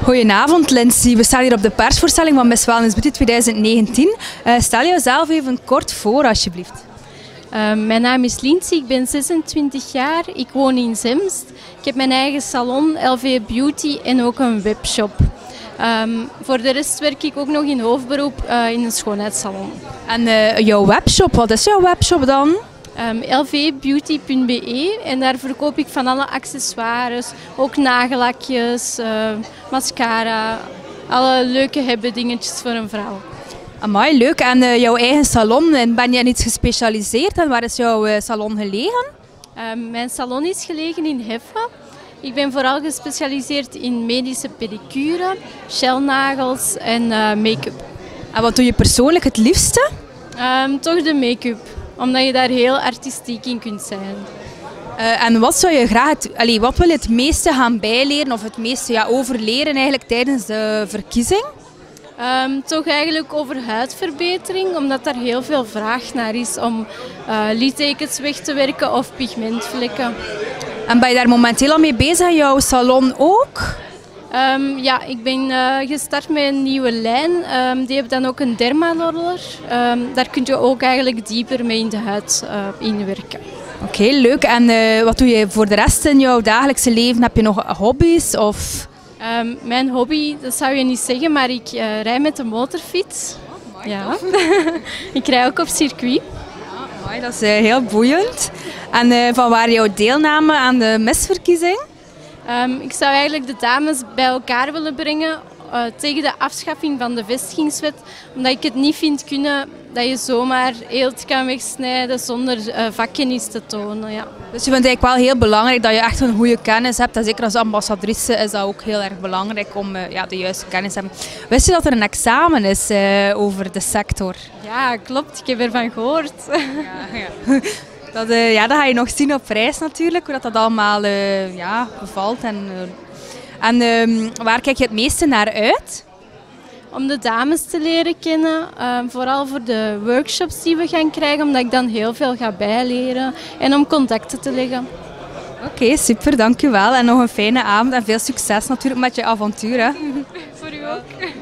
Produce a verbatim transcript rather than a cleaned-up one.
Goedenavond Lindsay, we staan hier op de persvoorstelling van Miss Wellness Beauty twintig negentien. Uh, stel jezelf even kort voor alsjeblieft. Uh, mijn naam is Lindsay, ik ben zesentwintig jaar, ik woon in Zemst. Ik heb mijn eigen salon, L V Beauty en ook een webshop. Um, voor de rest werk ik ook nog in hoofdberoep uh, in een schoonheidssalon. En uh, jouw webshop, wat is jouw webshop dan? Um, L V beauty punt B E en daar verkoop ik van alle accessoires, ook nagellakjes, uh, mascara, alle leuke hebben dingetjes voor een vrouw. Amai, leuk. En uh, jouw eigen salon, en ben je in iets gespecialiseerd en waar is jouw uh, salon gelegen? Um, mijn salon is gelegen in Heffe. Ik ben vooral gespecialiseerd in medische pedicure, gelnagels en uh, make-up. En wat doe je persoonlijk het liefste? Um, toch de make-up, omdat je daar heel artistiek in kunt zijn. Uh, en wat zou je graag, het, allee, wat wil je het meeste gaan bijleren of het meeste ja, overleren eigenlijk tijdens de verkiezing? Um, toch eigenlijk over huidverbetering, omdat daar heel veel vraag naar is om uh, littekens weg te werken of pigmentvlekken. En ben je daar momenteel al mee bezig in jouw salon ook? Um, ja, ik ben uh, gestart met een nieuwe lijn. Um, die heeft dan ook een dermaroller. Um, daar kun je ook eigenlijk dieper mee in de huid uh, inwerken. Oké, okay, leuk. En uh, wat doe je voor de rest in jouw dagelijkse leven? Heb je nog hobby's? Of... Um, mijn hobby, dat zou je niet zeggen, maar ik uh, rijd met de motorfiets. Oh, ja. Ik rij ook op circuit. Ja, dat is uh, heel boeiend. En uh, van waar jouw deelname aan de misverkiezing? Um, ik zou eigenlijk de dames bij elkaar willen brengen uh, tegen de afschaffing van de vestigingswet. Omdat ik het niet vind kunnen dat je zomaar eelt kan wegsnijden zonder uh, vakkennis te tonen. Ja. Dus je vindt het eigenlijk wel heel belangrijk dat je echt een goede kennis hebt. En zeker als ambassadrice is dat ook heel erg belangrijk om uh, ja, de juiste kennis te hebben. Wist je dat er een examen is uh, over de sector? Ja, klopt. Ik heb ervan gehoord. Ja, ja. Dat, uh, ja, dat ga je nog zien op reis natuurlijk, hoe dat, dat allemaal uh, ja, bevalt. En, uh, en uh, waar kijk je het meeste naar uit? Om de dames te leren kennen, uh, vooral voor de workshops die we gaan krijgen, omdat ik dan heel veel ga bijleren en om contacten te leggen. Oké, okay, super, dankjewel. En nog een fijne avond en veel succes natuurlijk met je avontuur. Hè. Voor u ook.